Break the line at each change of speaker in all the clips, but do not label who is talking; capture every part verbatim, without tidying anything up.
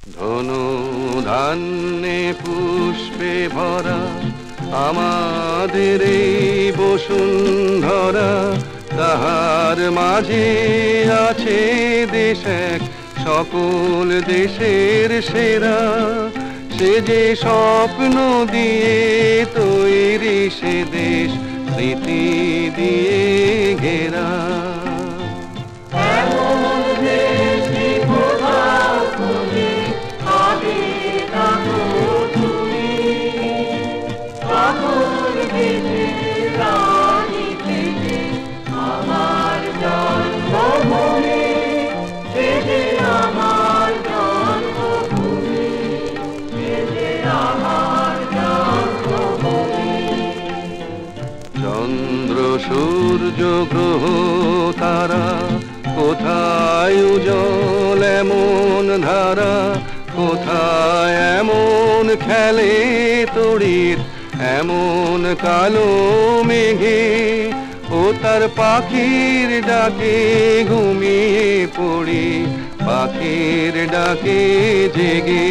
ধনু ধান্যে পুষ্পে ভরা আমাদের এই বসুন্ধরা, তাহার মাঝে আছে দেশ এক সকল দেশের সেরা। সে যে স্বপ্ন দিয়ে তৈরি সে দেশ স্মৃতি দিয়ে ঘেরা। চন্দ্র সূর্য গ্রহ তারা কোথায় উজ্জ্বল এমন ধারা, কোথায় এমন খেলে তড়িৎ এমন কালো মেঘে। ও তার পাখির ডাকে ঘুমিয়ে পড়ি, পাখির ডাকে জেগে।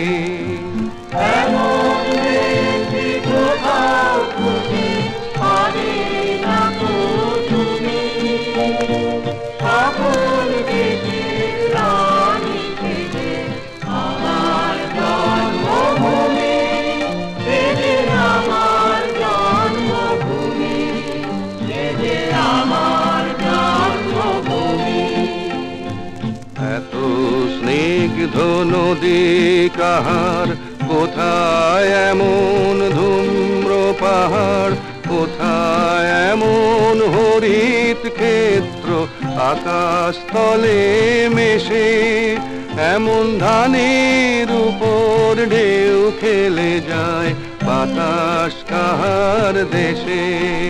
এত স্নিগ্ধ নদী কাহার, কোথায় এমন ধূম্র পাহাড়, কোথায় এমন হরিত ক্ষেত্র আকাশ তলে মেশে। এমন ধানের উপর ঢেউ খেলে যায় বাতাস কাহার দেশে।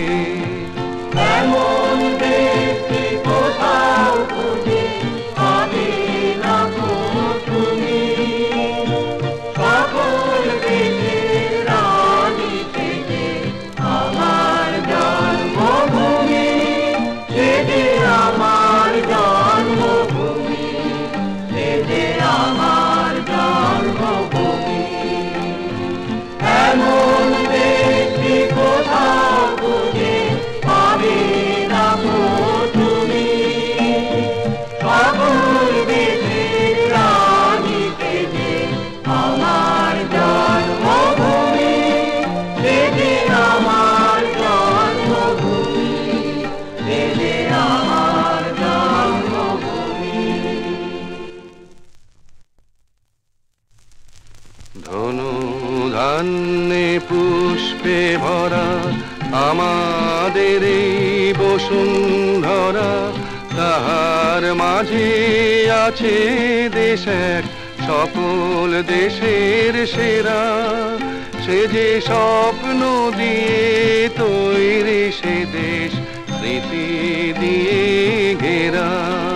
ধনু ধান্যে পুষ্পে ভরা আমাদের এই বসুন্ধরা, তাহার মাঝে আছে দেশ এক সকল দেশের সেরা। সে যে স্বপ্ন দিয়ে তৈরি সে দেশ স্মৃতি দিয়ে ঘেরা।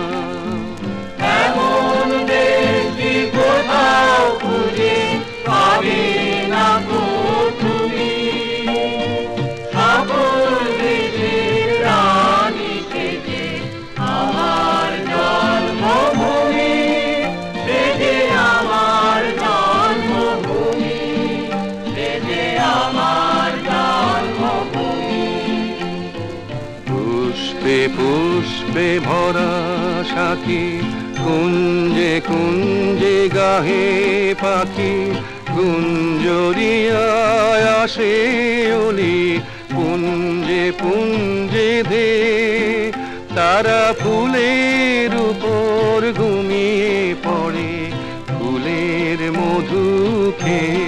পুষ্পে পুষ্পে ভরা সাথী, কুঞ্জে কুঞ্জে গাহে পাখি। গুঞ্জরিয়ায় আসে অলি পুঞ্জে পুঞ্জে ধে, তারা ফুলের উপর ঘুমিয়ে পড়ে ফুলের মধু খেয়ে।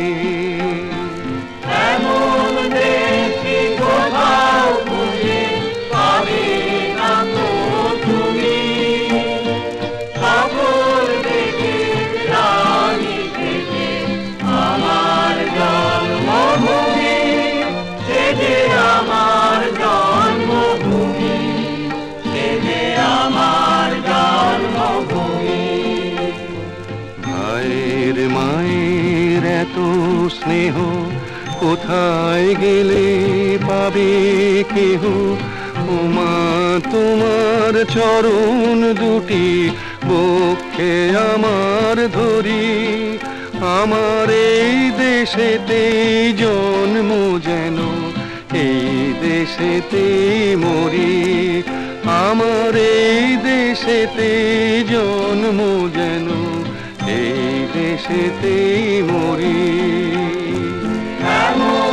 ভাইয়ের মায়ের এত স্নেহ কোথায় গেলে পাবে কেহ। ওমা তোমার চরণ দুটি বক্ষে আমার ধরি, আমার এই দেশেতে জন্ম যেন এই দেশেতে মরি, আমার এই দেশেতে জন্ম যেন এই দেশেতে মরি।